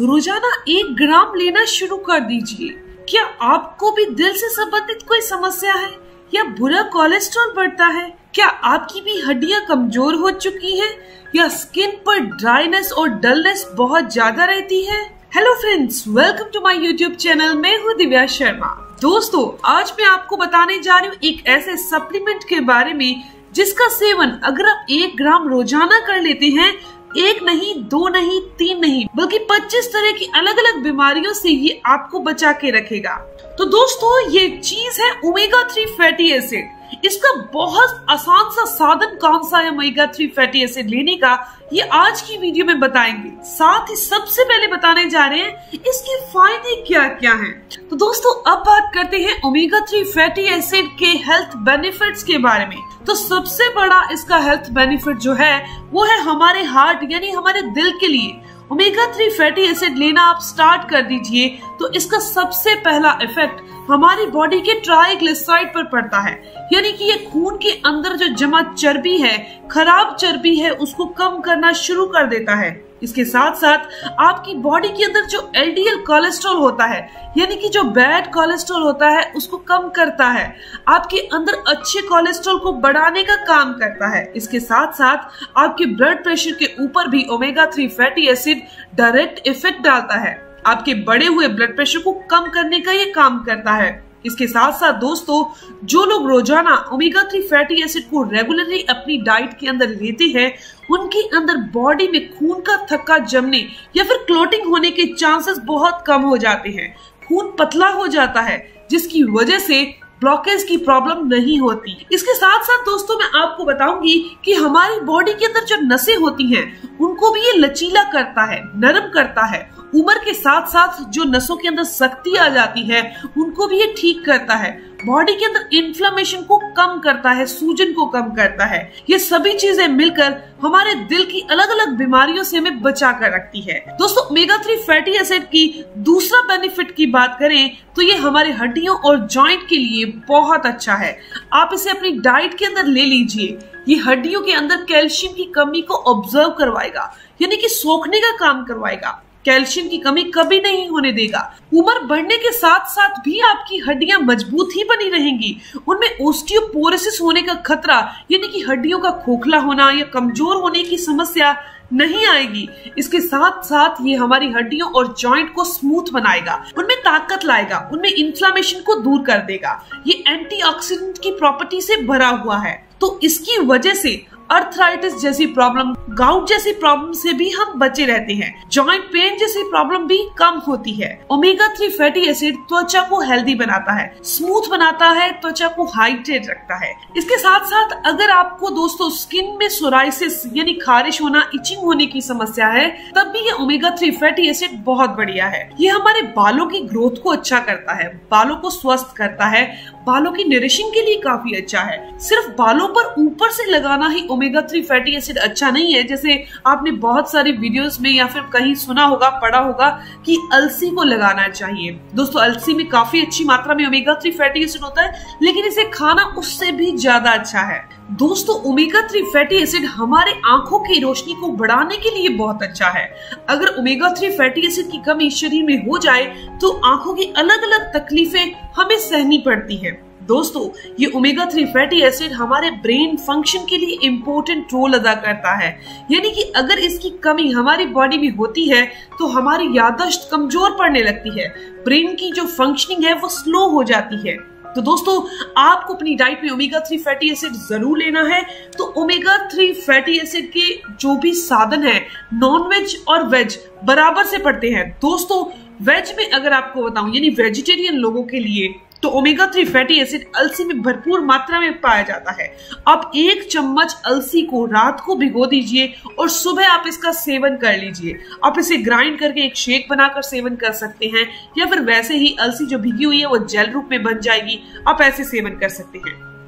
रोजाना 1 ग्राम लेना शुरू कर दीजिए। क्या आपको भी दिल से संबंधित कोई समस्या है या बुरा कोलेस्ट्रॉल बढ़ता है? क्या आपकी भी हड्डियां कमजोर हो चुकी हैं या स्किन पर ड्राइनेस और डलनेस बहुत ज्यादा रहती है? Hello friends, welcome to my YouTube channel. मैं हूँ दिव्या शर्मा। दोस्तों, आज मैं आपको बताने जा रही हूँ एक ऐसे सप्लीमेंट के बारे में जिसका सेवन अगर आप 1 ग्राम रोजाना कर लेते हैं, 1 नहीं, 2 नहीं, 3 नहीं, बल्कि 25 तरह की अलग अलग बीमारियों से ये आपको बचा के रखेगा। तो दोस्तों, ये चीज है ओमेगा 3 फैटी एसिड। इसका बहुत आसान सा साधन कौन सा है ओमेगा 3 फैटी एसिड लेने का, ये आज की वीडियो में बताएंगे। साथ ही सबसे पहले बताने जा रहे हैं इसके फायदे क्या क्या हैं। तो दोस्तों, अब बात करते हैं ओमेगा 3 फैटी एसिड के हेल्थ बेनिफिट्स के बारे में। तो सबसे बड़ा इसका हेल्थ बेनिफिट जो है वो है हमारे हार्ट यानी हमारे दिल के लिए। ओमेगा 3 फैटी एसिड लेना आप स्टार्ट कर दीजिए तो इसका सबसे पहला इफेक्ट हमारी बॉडी के ट्राइग्लिसराइड पर पड़ता है, यानी कि ये खून के अंदर जो जमा चर्बी है, खराब चर्बी है, उसको कम करना शुरू कर देता है। इसके साथ साथ आपकी बॉडी के अंदर जो एलडीएल कोलेस्ट्रॉल होता है, यानी कि जो बैड कोलेस्ट्रॉल होता है, उसको कम करता है। आपके अंदर अच्छे कोलेस्ट्रॉल को बढ़ाने का काम करता है। इसके साथ साथ आपके ब्लड प्रेशर के ऊपर भी omega 3 fatty acid direct effect डालता है। आपके बढ़े हुए ब्लड प्रेशर को कम करने का ये काम करता है। इसके साथ साथ दोस्तों, जो लोग रोजाना ओमेगा 3 फैटी एसिड को रेगुलरली अपनी डाइट के अंदर लेते हैं, उनके अंदर बॉडी में खून का थक्का जमने या फिर क्लोटिंग होने के चांसेस बहुत कम हो जाते हैं। खून पतला हो जाता है, जिसकी वजह से ब्लॉकेज की प्रॉब्लम नहीं होती। इसके साथ साथ दोस्तों, मैं आपको बताऊंगी कि हमारी बॉडी के अंदर जो नसें होती हैं, उनको भी ये लचीला करता है, नरम करता है। उम्र के साथ साथ जो नसों के अंदर सख्ती आ जाती है, उनको भी ये ठीक करता है। बॉडी के अंदर इन्फ्लेमेशन को कम करता है, सूजन को कम करता है। ये सभी चीजें मिलकर हमारे दिल की अलग अलग बीमारियों से हमें बचा कर रखती है। दोस्तों, ओमेगा 3 फैटी एसिड की दूसरा बेनिफिट की बात करें तो ये हमारे हड्डियों और जॉइंट के लिए बहुत अच्छा है। आप इसे अपनी डाइट के अंदर ले लीजिए। ये हड्डियों के अंदर कैल्शियम की कमी को ऑब्जर्व करवाएगा, यानी कि सोखने का काम करवाएगा। कैल्शियम की कमी कभी नहीं होने देगा। उम्र बढ़ने के साथ साथ भी आपकी हड्डियां मजबूत ही बनी रहेंगी। उनमें ओस्टियोपोरोसिस होने का खतरा, यानी कि हड्डियों का खोखला होना या कमजोर होने की समस्या नहीं आएगी। इसके साथ साथ ये हमारी हड्डियों और जॉइंट को स्मूथ बनाएगा, उनमें ताकत लाएगा, उनमें इन्फ्लेमेशन को दूर कर देगा। ये एंटीऑक्सीडेंट की प्रॉपर्टी से भरा हुआ है, तो इसकी वजह से अर्थराइटिस जैसी प्रॉब्लम, गाउट जैसी प्रॉब्लम से भी हम बचे रहते हैं। जॉइंट पेन जैसी प्रॉब्लम भी कम होती है। ओमेगा 3 फैटी एसिड त्वचा को हेल्दी बनाता है, स्मूथ बनाता है, त्वचा को हाइड्रेट रखता है। इसके साथ साथ अगर आपको दोस्तों स्किन में सोराइसिस यानी खारिश होना, इचिंग होने की समस्या है, तब भी ये ओमेगा 3 फैटी एसिड बहुत बढ़िया है। ये हमारे बालों की ग्रोथ को अच्छा करता है, बालों को स्वस्थ करता है, बालों की नरिशिंग के लिए काफी अच्छा है। सिर्फ बालों पर ऊपर से लगाना ही ओमेगा 3 फैटी एसिड अच्छा नहीं है। जैसे आपने बहुत सारी वीडियोस में या फिर कहीं सुना होगा, पढ़ा होगा कि अलसी को लगाना चाहिए। दोस्तों, अलसी में काफी अच्छी मात्रा में ओमेगा 3 फैटी एसिड होता है, लेकिन इसे खाना उससे भी ज्यादा अच्छा है। दोस्तों, ओमेगा 3 फैटी एसिड हमारे आंखों की रोशनी को बढ़ाने के लिए बहुत अच्छा है। अगर ओमेगा 3 फैटी एसिड की कमी शरीर में हो जाए तो आंखों की अलग अलग तकलीफें हमें सहनी पड़ती हैं। दोस्तों, ये ओमेगा 3 फैटी एसिड हमारे ब्रेन फंक्शन के लिए इम्पोर्टेंट रोल अदा करता है, यानी कि अगर इसकी कमी हमारी बॉडी में होती है तो हमारी याददाश्त कमजोर पड़ने लगती है, ब्रेन की जो फंक्शनिंग है वो स्लो हो जाती है। तो दोस्तों, आपको अपनी डाइट में ओमेगा 3 फैटी एसिड जरूर लेना है। तो ओमेगा 3 फैटी एसिड के जो भी साधन है, नॉन वेज और वेज बराबर से पड़ते हैं। दोस्तों, वेज में अगर आपको बताऊं, यानी वेजिटेरियन लोगों के लिए, तो ओमेगा 3 फैटी एसिड अलसी में भरपूर मात्रा में पाया जाता है। आप 1 चम्मच अलसी को रात को भिगो दीजिए और सुबह आप इसका सेवन कर लीजिए। आप इसे ग्राइंड करके एक शेक बनाकर सेवन कर सकते हैं, या फिर वैसे ही अलसी जो भिगी हुई है वो जेल रूप में बन जाएगी, आप ऐसे सेवन कर सकते हैं।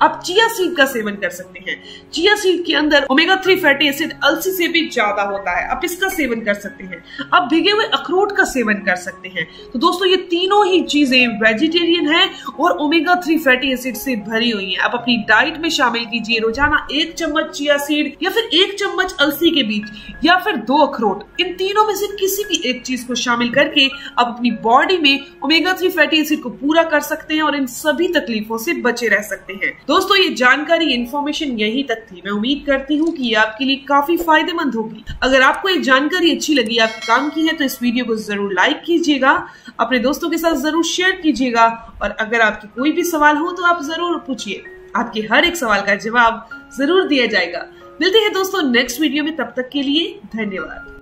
आप चिया सीड का सेवन कर सकते हैं। चिया सीड के अंदर ओमेगा 3 फैटी एसिड अलसी से भी ज्यादा होता है, आप इसका सेवन कर सकते हैं। आप भिगे हुए अखरोट का सेवन कर सकते हैं। तो दोस्तों ये तीनों ही चीजें वेजिटेरियन है और ओमेगा 3 फैटी एसिड से भरी हुई है। आप अपनी डाइट में शामिल कीजिए रोजाना 1 चम्मच चिया सीड या फिर 1 चम्मच अलसी के बीज या फिर 2 अखरोट, इन तीनों में से किसी भी एक चीज को शामिल करके आप अपनी बॉडी में ओमेगा 3 फैटी एसिड को पूरा कर सकते हैं और इन सभी तकलीफों से बचे रह सकते हैं। दोस्तों ये जानकारी, इन्फॉर्मेशन यहीं तक थी। मैं उम्मीद करती हूँ कि ये आपके लिए काफी फायदेमंद होगी। अगर आपको ये जानकारी अच्छी लगी, आपके काम की है, तो इस वीडियो को जरूर लाइक कीजिएगा, अपने दोस्तों के साथ जरूर शेयर कीजिएगा और अगर आपके कोई भी सवाल हो तो आप जरूर पूछिए, आपके हर एक सवाल का जवाब जरूर दिया जाएगा। मिलते हैं दोस्तों नेक्स्ट वीडियो में, तब तक के लिए धन्यवाद।